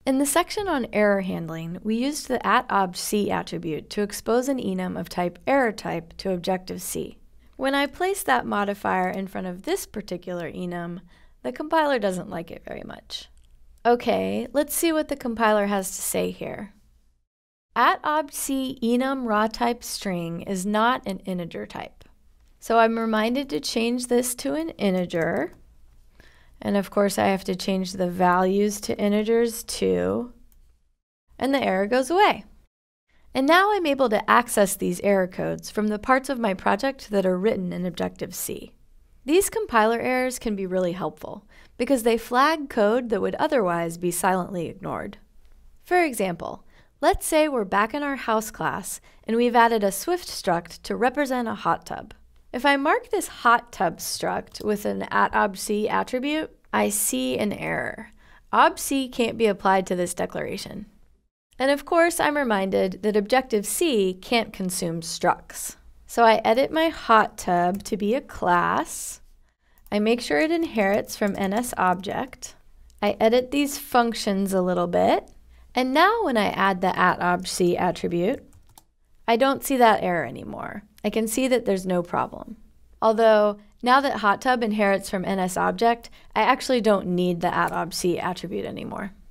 In the section on error handling, we used the @obj_c attribute to expose an enum of type error type to Objective-C. When I place that modifier in front of this particular enum, the compiler doesn't like it very much. Okay, let's see what the compiler has to say here. @obj_c enum raw type string is not an integer type. So I'm reminded to change this to an integer. And of course I have to change the values to integers too. And the error goes away. And now I'm able to access these error codes from the parts of my project that are written in Objective-C. These compiler errors can be really helpful because they flag code that would otherwise be silently ignored. For example, let's say we're back in our house class and we've added a Swift struct to represent a hot tub. If I mark this hot tub struct with an @obj_c attribute, I see an error. Obj_c can't be applied to this declaration. And of course, I'm reminded that Objective-C can't consume structs. So I edit my hot tub to be a class. I make sure it inherits from NSObject. I edit these functions a little bit. And now when I add the @obj_c attribute, I don't see that error anymore. I can see that there's no problem. Although, now that hot tub inherits from NSObject, I actually don't need the @obj_c attribute anymore.